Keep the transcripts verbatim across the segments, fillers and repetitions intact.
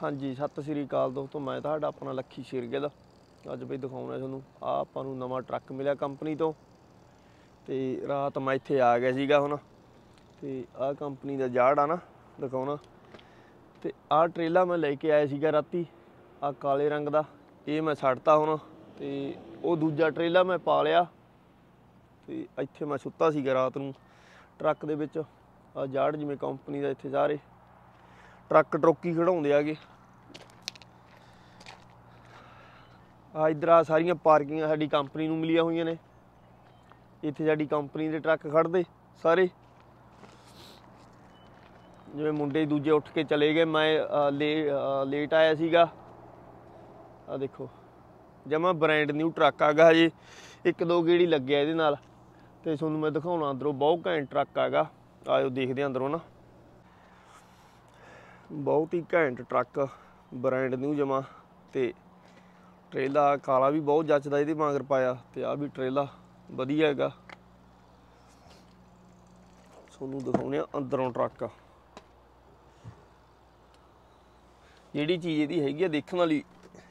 ਹਾਂਜੀ ਸਤਿ ਸ੍ਰੀ ਅਕਾਲ ਦੋਸਤੋ, मैं ਤੁਹਾਡਾ अपना लखी शेरगिल। ਅੱਜ ਬਈ ਦਿਖਾਉਣਾ ਤੁਹਾਨੂੰ ਆ ਆਪਾਂ ਨੂੰ ਨਵਾਂ ਟਰੱਕ ਮਿਲਿਆ ਕੰਪਨੀ ਤੋਂ ਤੇ ਰਾਤ ਮੈਂ ਇੱਥੇ ਆ ਗਿਆ ਸੀਗਾ ਹੁਣ ਤੇ ਆ ਕੰਪਨੀ ਦਾ ਜਾੜ ਆ ਨਾ ਦਿਖਾਉਣਾ ਤੇ ਆ ਟਰੇਲਾ ਮੈਂ ਲੈ ਕੇ ਆਇਆ ਸੀਗਾ ਰਾਤੀ ਆ ਕਾਲੇ ਰੰਗ ਦਾ ਇਹ ਮੈਂ ਛੱਡਤਾ ਹੁਣ ਤੇ ਉਹ ਦੂਜਾ ਟਰੇਲਾ ਮੈਂ ਪਾ ਲਿਆ ਤੇ ਇੱਥੇ ਮੈਂ ਸੁੱਤਾ ਸੀਗਾ ਰਾਤ ਨੂੰ ਟਰੱਕ ਦੇ ਵਿੱਚ। ਆ ਜਾੜ ਜਿਵੇਂ ਕੰਪਨੀ ਦਾ ਇੱਥੇ ਸਾਰੇ ट्रक ट्रुक ही खड़ाउंदे आगे। आ इधर आ सारियां पार्किंग साडी कंपनी नूं मिलिया हुई ने, इत्थे साडी कंपनी दे ट्रक खड़दे सारे जिवें मुंडे दूजे उठ के चले गए। मैं ले लेट आया सीगा। आ देखो जमा ब्रांड न्यू ट्रक आगा, हजे एक दो गेड़ी लग्या इहदे नाल ते तुहानूं मैं दिखाउणा अंदरों बहुत घैंट ट्रक आगा। आयो देखदे अंदरों ना, बहुत ही घैंट ट्रक ब्रांड न्यू जमा ते ट्रेला काला भी बहुत जचदा इहदे मगर पाया ते आ भी ट्रेला वधिया हैगा। सोनू दिखाउने अंदरों ट्रक जिहड़ी चीज़ इहदी हैगी देखण वाली।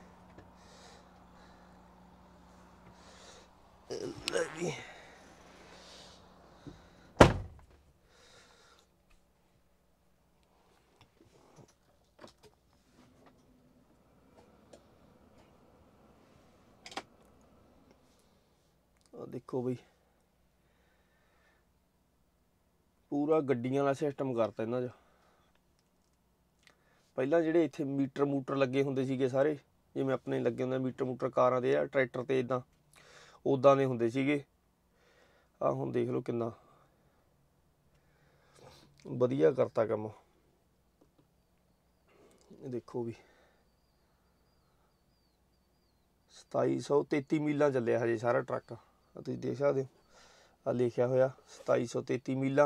देखो बई पूरा गड्डियां वाला सिस्टम करता इन्हां च। पहलां जिहड़े इत्थे मीटर मूटर लगे हुंदे सीगे सारे जिवें अपने लगे हुंदे मीटर मूटर कारां दे आ ट्रैक्टर ते इदां उदां दे हुंदे सीगे। आ हुण देख लो किन्ना वधिया करता काम। देखो भी सताई सौ तेती मीलां चलिया हजे सारा ट्रक। तुसीं देख सकदे हो आ लिखिया होया सताई सौ तेती मीलां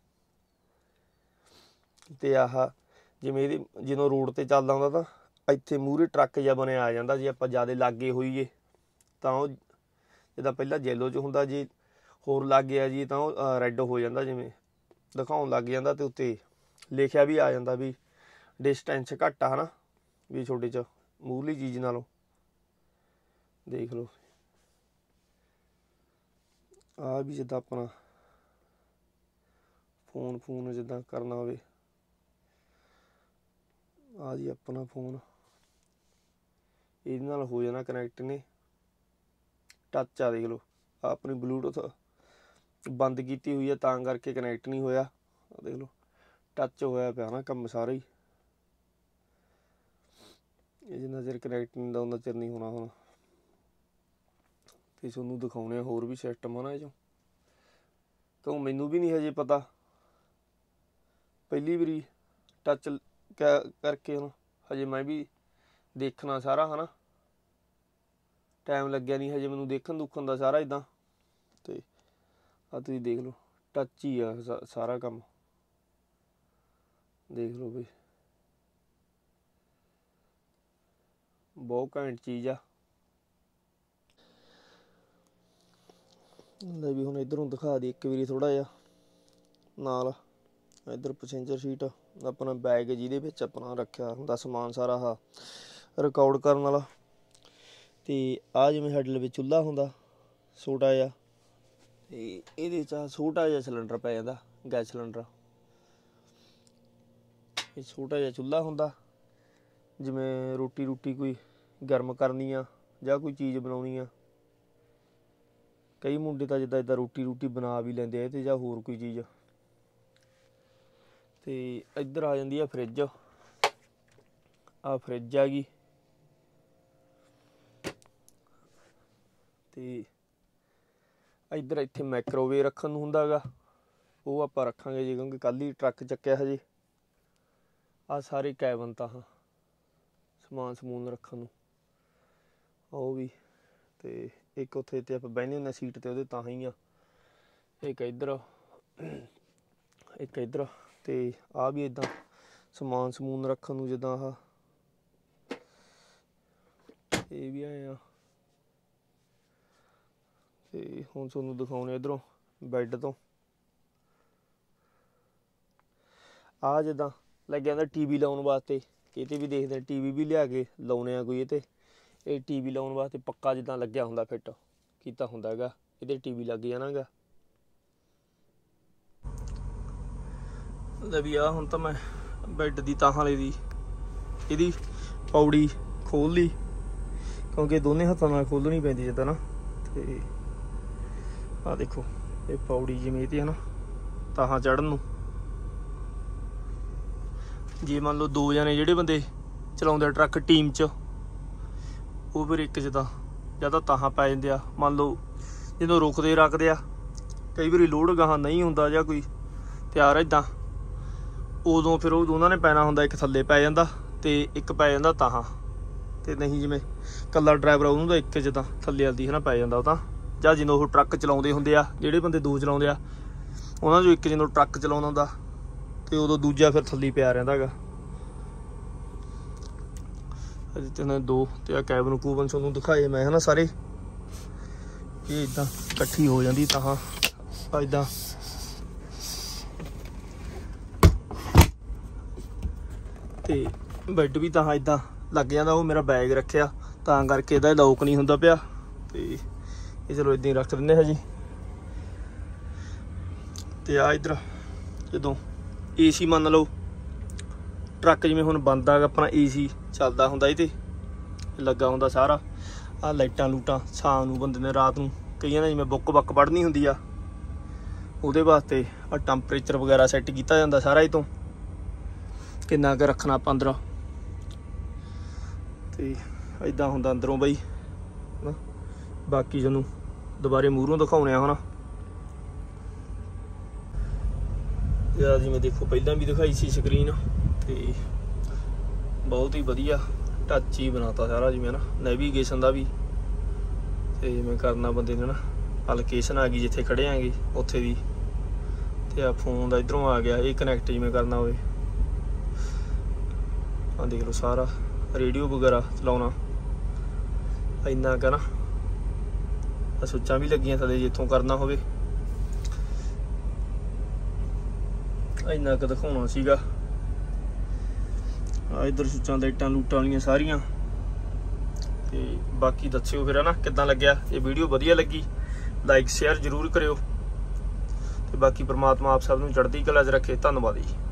ते आह जिवें इहदे जदों रोड ते चलदा हुंदा तां इत्थे मूहरे ट्रक जिहा बनिया आ जांदा। जे आपां ज़्यादा लागे होईए तां ओह जिद्दां पहिलां येलो च हुंदा, जे होर लागे आ जी तां ओह रैड हो जांदा जिवें दिखाउण लग जांदा ते उत्ते लिखिया भी आ जांदा भी डिस्टेंस घट आ है ना भी छोटे च मूहरली चीज़ नालों। देख लो आ भी जिद्दां अपना फोन फोन जिद्दां करना होवे आ जी अपना फोन इहदे नाल हो जाना कनैक्ट ने। टच आ देख लो अपनी ब्लूटूथ बंद की हुई है तां करके कनैक्ट नहीं होया। देख लो टच होया पिया ना कम सारा ही। जिन्ना चिर कनैक्ट नहीं होंदा उन्ना चिर नहीं होना। हुण ते तुहानूं दिखाउने होर भी सिस्टम है ना इह क्यों मैनू भी नहीं हजे पता, पहली बारी टच करके हुण हजे मैं भी देखना सारा है ना। टाइम लग्या नहीं हजे मैनू देखण दुखण दा सारा इदां ते आ तुसीं देख लो टच ही आ सारा काम। देख लो बई बहुत घैंट चीज़ आ। ले भी हुण इधरों दिखा दी एक बारी थोड़ा जिहा नाल। इधर पैसेंजर सीट अपना बैग जिहदे विच अपना रखिया हुंदा समान सारा हा रिकॉर्ड करन वाला ते आ जिवें साडे लवे चुल्हा हुंदा छोटा जिहा ते इहदे च छोटा जिहा सिलेंडर पै जांदा गैस सिलेंडर। ये छोटा जिहा चुल्हा हुंदा जिवें रोटी रूटी कोई गर्म करनी आ जां कोई चीज़ बनाउणी आ। कई मुंडे तां जिद्दां इदां रोटी रूटी बना भी लैंदे आ ते जां होर कोई चीज़ ते इधर आ जांदी आ फ्रिज। आ फ्रिज आ गई ते इधर इत्थे माइक्रोवेव रखण नूं हुंदा गा वो आपां रखांगे जी क्योंकि कल ही ट्रक चक्किया हजे। आ सारे कैबन तां समान समून रखण नूं ਉਹ भी ते एक उत्थे ते आपां बਹਿने हुंदे सीट ते ਉਹਦੇ तां ही आ। एक इधर एक इधर ते आ भी इदां समान समून रखण नूं जिद्दां आह ये भी आए आ। ते हुण तुहानूं दिखाउने इधरों बैड तो आ जिद्दां लग्या हुंदा टी वी लाउण वास्ते किते भी देखते टीवी भी लिया के लाउने आ कोई ये ये टीवी लाने वास्ते पक्का जिद्दां लग्या हुंदा फिट कीता हुंदा हैगा इहदे टीवी लग जाना गा। ले भी आ हुण तां मैं बैड दी ताहां दी इहदी पौड़ी खोल ली क्योंकि दोनों हत्थों नाल खोलनी पैंदी जिद्दां ना। ते आ देखो ये पौड़ी जिवें इहदी है ना ताहां चढ़न नूं जे मान लो दो जने जिहड़े बंदे चलाउंदे ट्रक टीम च वो फिर एक जिद्दां जां तां ताहां पै जांदे आ। मान लो जदों रुकदे रखदे आ कई बारी लोड गाहां नहीं हुंदा जां कोई त्यार इदां उदों फिर वो दोनां ने पैना हुंदा एक थल्ले पै जांदा ते एक पै जांदा ताहां ते नहीं जिवें कल्ला ड्राइवर उहनूं तां एक जिद्दां थल्ले वाली है ना पै जांदा तां जां जदों वो ट्रक चलाउंदे हुंदे आ जिहड़े बंदे दो चलाउंदे आ उहनां चों एक जदों ट्रक चलाउंदा हुंदा ते उदों दूजा फिर थल्ले पिया रहिंदा गा। अजे दो ते कैबन कूबन तुहानूं दिखाए मैं है ना सारे ये इदां इकट्ठी हो जाती ताहां इदां ते बैड भी ताहां इदां लग जांदा। वो मेरा बैग रखिया तां करके इहदा लॉक नहीं हुंदा पिया ते ये चलो इदां ही रख दिंदे हैं जी। ते आ इधर जदों ए सी मान लो ट्रक जिवें हुण बंद आ अपना ए सी चलदा हुंदा इह ते लग्गा हुंदा सारा आ लाइटां लूटां शाम नूं बंदे ने रात नूं कईयां ने जिवें बुक बक पढ़नी हुंदी आ उहदे वास्ते आ टैंपरेचर वगैरह सैट कीता जांदा सारा इह तों किन्ना क रखना आपां अंदर ते इदां हुंदा अंदरों बई है। बाकी तुहानूं दुबारे मूहरों दिखाउने आ हुण या जिवें देखो पहलां भी दिखाई सी स्क्रीन ते बहुत ही वधिया टच ही बनाता सारा जिवें ना नैवीगेशन का भी ते जिवें करना बंदे ने ना लोकेशन आ गई जिथे खड़े आंगे उत्थे दी ते आ फोन का इधरों आ गया ये कनैक्ट जिवें करना होवे आ देख लो सारा रेडियो वगैरह चलाउणा इन्ना क ना सुच्चां भी लगियां थल्ले जिथों करना होवे इन्ना क दिखाउणा सीगा। आ इधर सुच्चां लाइटां लूटां वालियां सारियां ते बाकी दस्सिओ फिर है ना किद्दां लग्गिया ये वीडियो वधिया लगी लाइक शेयर जरूर करियो ते बाकी परमात्मा आप सब नूं चढ़दी कला च रखे। धन्नवाद जी।